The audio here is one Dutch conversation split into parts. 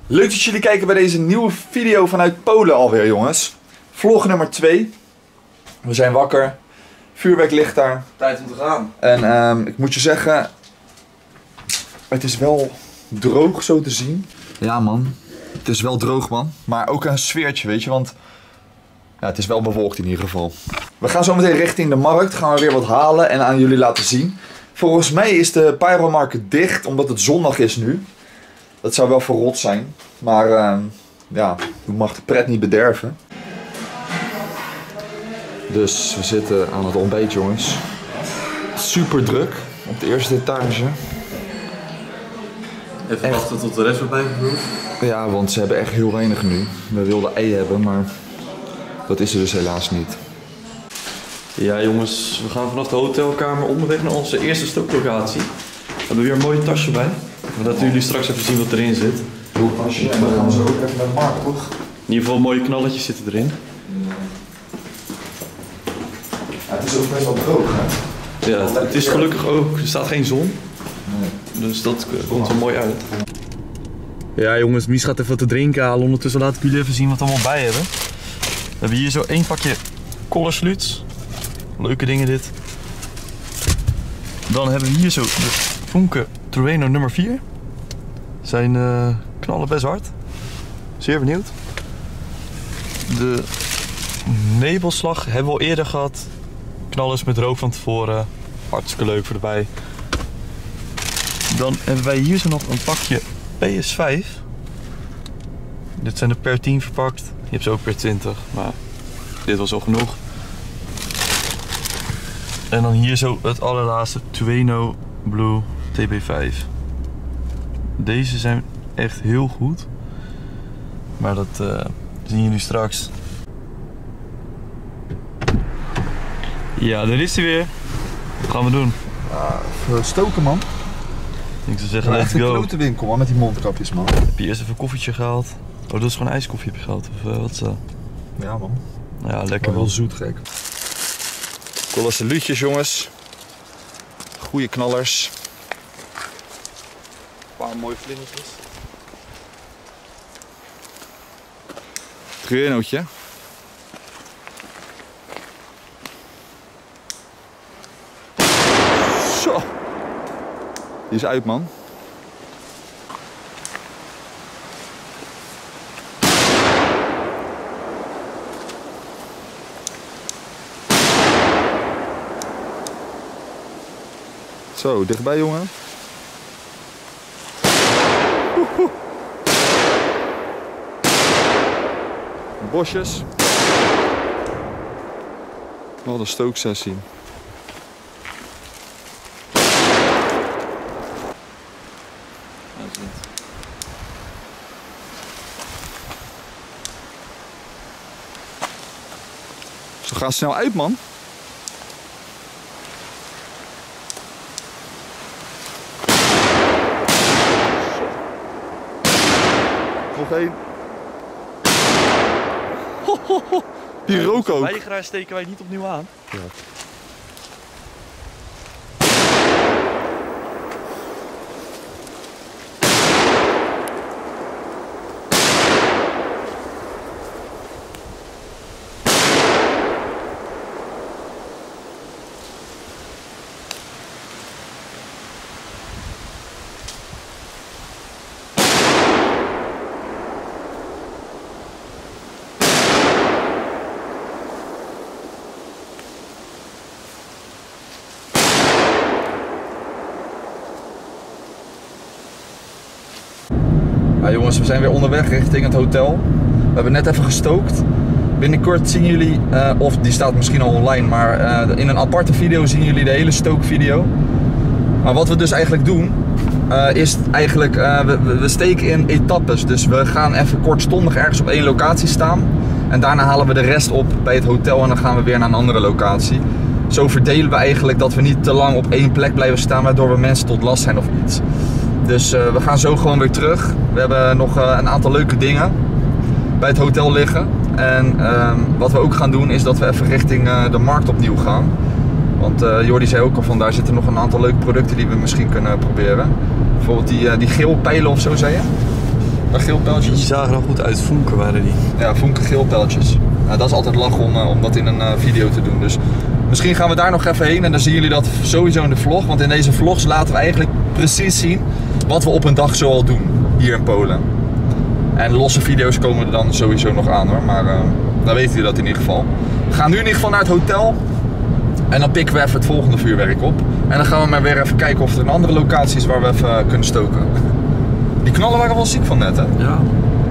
Leuk dat jullie kijken bij deze nieuwe video vanuit Polen alweer, jongens. Vlog nummer 2. We zijn wakker. Vuurwerk ligt daar. Tijd om te gaan. En ik moet je zeggen, het is wel droog zo te zien. Ja man, het is wel droog man. Maar ook een sfeertje, weet je, want ja, het is wel bewolkt in ieder geval. We gaan zo meteen richting de markt, gaan we weer wat halen en aan jullie laten zien. Volgens mij is de Pyromarket dicht, omdat het zondag is nu. Dat zou wel verrot zijn, maar ja, je mag de pret niet bederven. Dus we zitten aan het ontbijt, jongens. Super druk op de eerste etage. Even wachten tot de rest wordt bijgevuld. Ja, want ze hebben echt heel weinig nu. We wilden ei hebben, maar dat is er dus helaas niet. Ja jongens, we gaan vanaf de hotelkamer onderweg naar onze eerste stooklocatie. We hebben weer een mooie tasje bij. Zodat jullie straks even zien wat erin zit. Tasje, en dan gaan we zo ook even naar de markt, toch? In ieder geval mooie knalletjes zitten erin. Ja, het is ook best wel droog, hè? Ja, het is gelukkig ook. Er staat geen zon. Nee. Dus dat komt er mooi uit. Ja jongens, Mies gaat even wat te drinken halen. Ondertussen laat ik jullie even zien wat we allemaal bij hebben. We hebben hier zo 1 pakje Kollersluts. Leuke dingen dit. Dan hebben we hier zo de Funke Trueno nummer 4. Zijn knallen best hard. Zeer benieuwd. De Nebelslag hebben we al eerder gehad. Knallers met rook van tevoren. Hartstikke leuk voor erbij. Dan hebben wij hier zo nog een pakje PS5. Dit zijn er per 10 verpakt. Je hebt ze ook per 20, maar dit was al genoeg. En dan hier zo het allerlaatste Trueno Blue TB5. Deze zijn echt heel goed. Maar dat zien jullie straks. Ja, daar is hij weer. Wat gaan we doen? Even stoken, man. Ik zou zeggen, Ja, let's echt een go. grote winkel, man, met die mondkapjes, man. Heb je eerst even een koffietje gehaald? Oh, dat is gewoon ijskoffie heb je gehaald? Of wat is dat? Ja, man. Ja, lekker Wel wel. zoet, gek. Kolossalutjes, jongens. Goeie knallers. Een paar mooie vlindertjes. Truenootje. Zo. Die is uit, man. Zo, dichtbij, jongen. Woehoe. Bosjes. Wat een stooksessie. Zo gaat snel uit, man. Nog één. Die rook ook. Weigeraar steken wij niet opnieuw aan. Ja. Ja, jongens, we zijn weer onderweg richting het hotel. We hebben net even gestookt. Binnenkort zien jullie, of die staat misschien al online, maar in een aparte video zien jullie de hele stookvideo. Maar wat we dus eigenlijk doen, is eigenlijk, we steken in etappes. Dus we gaan even kortstondig ergens op 1 locatie staan. En daarna halen we de rest op bij het hotel en dan gaan we weer naar een andere locatie. Zo verdelen we eigenlijk dat we niet te lang op 1 plek blijven staan, waardoor we mensen tot last zijn of iets. Dus we gaan zo gewoon weer terug. We hebben nog een aantal leuke dingen bij het hotel liggen. En wat we ook gaan doen is dat we even richting de markt opnieuw gaan. Want Jordi zei ook al van daar zitten nog een aantal leuke producten die we misschien kunnen proberen. Bijvoorbeeld die geelpijlen of zo, zei je? Bij geel Die pijltjes. zagen er goed uit, vonken waren die. Ja, vonken geel pijltjes. Nou, dat is altijd lachen om dat in een video te doen. Dus misschien gaan we daar nog even heen en dan zien jullie dat sowieso in de vlog. Want in deze vlogs laten we eigenlijk precies zien wat we op een dag zoal doen hier in Polen. En losse video's komen er dan sowieso nog aan hoor, maar dan weten jullie dat in ieder geval. We gaan nu in ieder geval naar het hotel en dan pikken we even het volgende vuurwerk op. En dan gaan we maar weer even kijken of er een andere locatie is waar we even kunnen stoken. Die knallen waren wel ziek van net hè? Ja.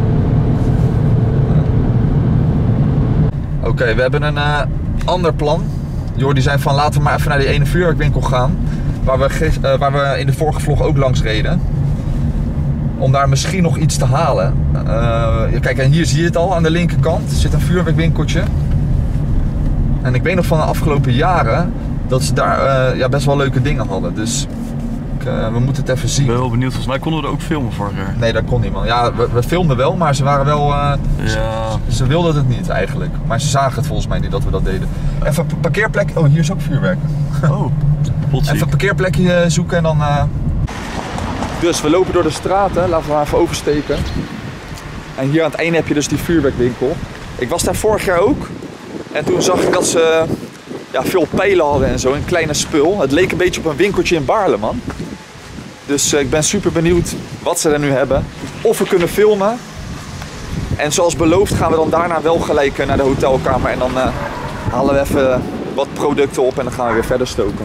Oké, we hebben een ander plan. Jordi zei van laten we maar even naar die ene vuurwerkwinkel gaan. Waar we in de vorige vlog ook langs reden. Om daar misschien nog iets te halen. Kijk, en hier zie je het al aan de linkerkant. Er zit een vuurwerkwinkeltje. En ik weet nog van de afgelopen jaren dat ze daar best wel leuke dingen hadden. Dus we moeten het even zien. Ik ben wel benieuwd, volgens mij konden we er ook filmen vorig jaar. Nee, dat kon niet man. Ja, we filmden wel, maar ze waren wel... Ze wilden het niet eigenlijk. Maar ze zagen het volgens mij niet dat we dat deden. Even een parkeerplek. Oh, hier is ook vuurwerk. Oh, potziek. Even een parkeerplekje zoeken en dan... Dus we lopen door de straten. Laten we maar even oversteken. En hier aan het einde heb je dus die vuurwerkwinkel. Ik was daar vorig jaar ook. En toen zag ik dat ze veel pijlen hadden en zo. Een kleine spul. Het leek een beetje op een winkeltje in Baarle, man. Dus ik ben super benieuwd wat ze er nu hebben. Of we kunnen filmen. En zoals beloofd gaan we dan daarna wel gelijk naar de hotelkamer. En dan halen we even wat producten op en dan gaan we weer verder stoken.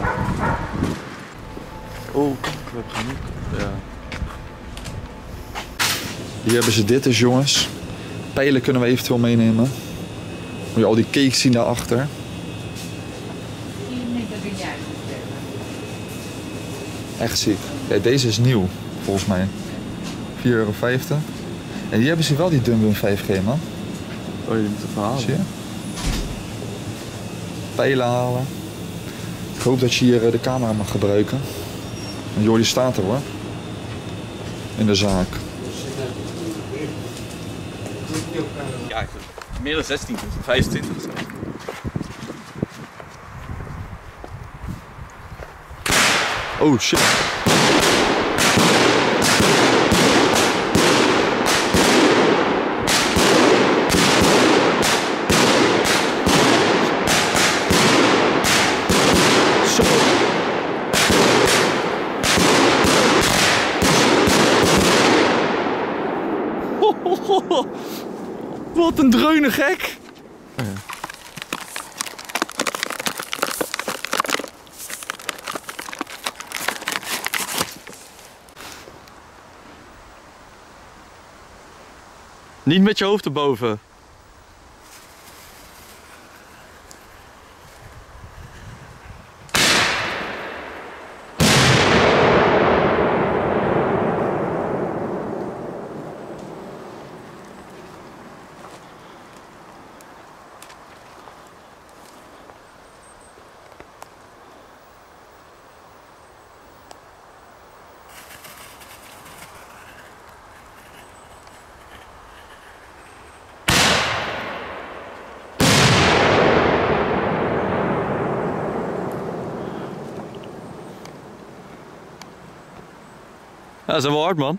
Oh, ik heb genoeg. Ja. Hier hebben ze dit dus jongens. Pijlen kunnen we eventueel meenemen. Moet je al die cakes zien daarachter. Echt ziek. Ja, deze is nieuw volgens mij. €4,50. En hier hebben ze wel die Dunwin 5G man. Oh, je moet het verhalen. Zie je? Pijlen halen. Ik hoop dat je hier de camera mag gebruiken. En Jordi staat er hoor. In de zaak. Ja, meer dan 16, 25. Oh shit. Zo. Wat een dreune gek. Oh, ja. Niet met je hoofd erboven. Ja, dat is wel hard man.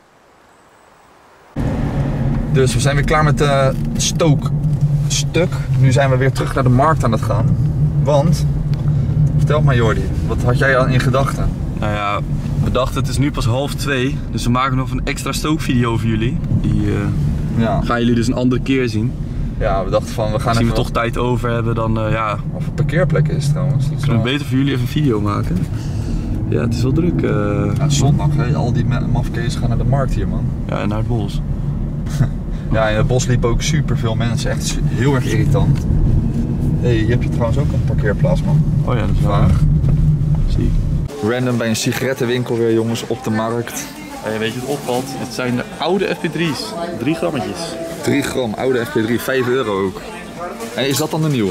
Dus we zijn weer klaar met de stookstuk. Nu zijn we weer terug naar de markt aan het gaan. Want, vertel maar Jordi, wat had jij al in gedachten? Nou ja, we dachten het is nu pas 1:30, dus we maken nog een extra stookvideo voor jullie. Die gaan jullie dus een andere keer zien. Ja, we dachten van we gaan Als even... we toch tijd over hebben, dan ja... Of een parkeerplek is trouwens. Dat is Kunnen we wel... beter voor jullie even een video maken. Ja, het is wel druk. Ja, zondag, hè? Al die mafkees gaan naar de markt hier man. Ja, en naar het bos. Ja, in het bos liepen ook super veel mensen. Echt heel erg irritant. Hé, hier heb je trouwens ook een parkeerplaats man. Oh ja, dat is waar. Zie ik. Random bij een sigarettenwinkel weer jongens op de markt. Hey, weet je wat opvalt? Het zijn de oude FP3's. 3 grammetjes. 3 gram, oude FP3, €5 ook. En is dat dan de nieuwe?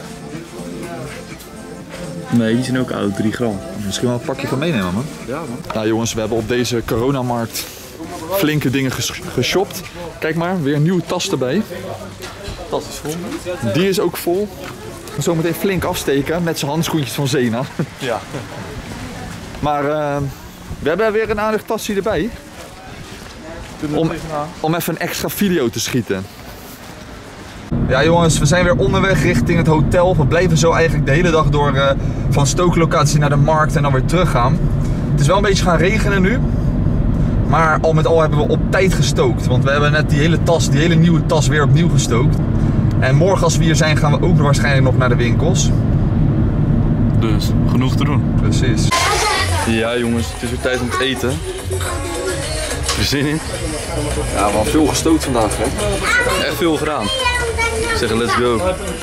Nee, die zijn ook oud, 3 gram. Misschien wel een pakje van meenemen man. Ja man. Nou jongens, we hebben op deze coronamarkt flinke dingen geshopt. Kijk maar, weer een nieuwe tas erbij. Tas is vol. Die is ook vol. Zometeen flink afsteken met zijn handschoentjes van Zena. Ja. Maar we hebben weer een aardig tasje erbij. om even een extra video te schieten. Ja jongens, we zijn weer onderweg richting het hotel. We blijven zo eigenlijk de hele dag door van stooklocatie naar de markt en dan weer teruggaan. Het is wel een beetje gaan regenen nu. Maar al met al hebben we op tijd gestookt. Want we hebben net die hele nieuwe tas weer opnieuw gestookt. En morgen als we hier zijn gaan we ook waarschijnlijk nog naar de winkels. Dus, genoeg te doen. Precies. Ja jongens, het is weer tijd om te eten. Er zin in? Ja, we hebben veel gestookt vandaag hè. Echt veel gedaan. Zeggen let's go.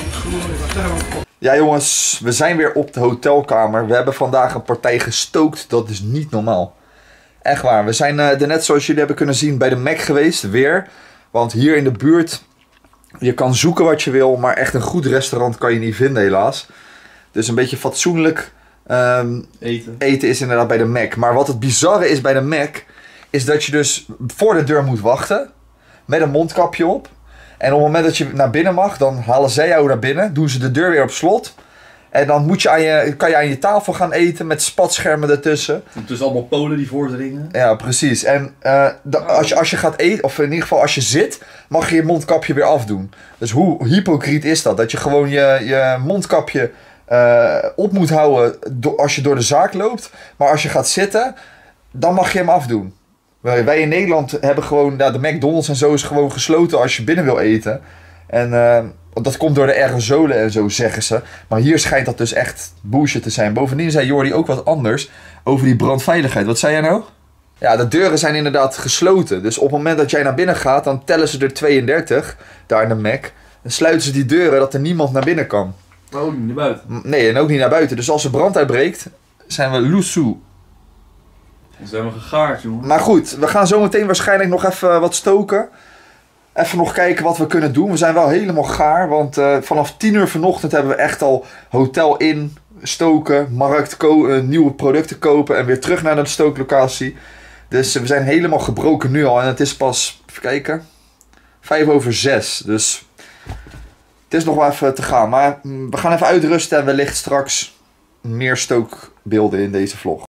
Ja jongens, we zijn weer op de hotelkamer. We hebben vandaag een partij gestookt. Dat is niet normaal. Echt waar. We zijn er net zoals jullie hebben kunnen zien bij de Mac geweest. Weer. Want hier in de buurt, je kan zoeken wat je wil. Maar echt een goed restaurant kan je niet vinden helaas. Dus een beetje fatsoenlijk eten is inderdaad bij de Mac. Maar wat het bizarre is bij de Mac, is dat je dus voor de deur moet wachten. Met een mondkapje op. En op het moment dat je naar binnen mag, dan halen zij jou naar binnen. Doen ze de deur weer op slot. En dan kan je aan je tafel gaan eten met spatschermen ertussen. Het is allemaal Polen die voordringen. Ja, precies. En als je gaat eten, of in ieder geval als je zit, mag je je mondkapje weer afdoen. Dus hoe hypocriet is dat? Dat je gewoon je mondkapje op moet houden als je door de zaak loopt. Maar als je gaat zitten, dan mag je hem afdoen. Wij in Nederland hebben gewoon, de McDonald's en zo is gewoon gesloten als je binnen wil eten. En dat komt door de aerosolen en zo, zeggen ze. Maar hier schijnt dat dus echt bullshit te zijn. Bovendien zei Jordi ook wat anders over die brandveiligheid. Wat zei jij nou? Ja, de deuren zijn inderdaad gesloten. Dus op het moment dat jij naar binnen gaat, dan tellen ze er 32, daar in de Mac. En sluiten ze die deuren dat er niemand naar binnen kan. Maar ook niet naar buiten. Nee, en ook niet naar buiten. Dus als er brand uitbreekt, zijn we loesoe. Dan zijn we gegaard, jongen. Maar goed, we gaan zo meteen waarschijnlijk nog even wat stoken. Even nog kijken wat we kunnen doen. We zijn wel helemaal gaar, want vanaf 10 uur vanochtend hebben we echt al hotel in, stoken, markt, nieuwe producten kopen en weer terug naar de stooklocatie. Dus we zijn helemaal gebroken nu al en het is pas, even kijken, 5:05. Dus het is nog wel even te gaan. Maar we gaan even uitrusten en wellicht straks meer stookbeelden in deze vlog.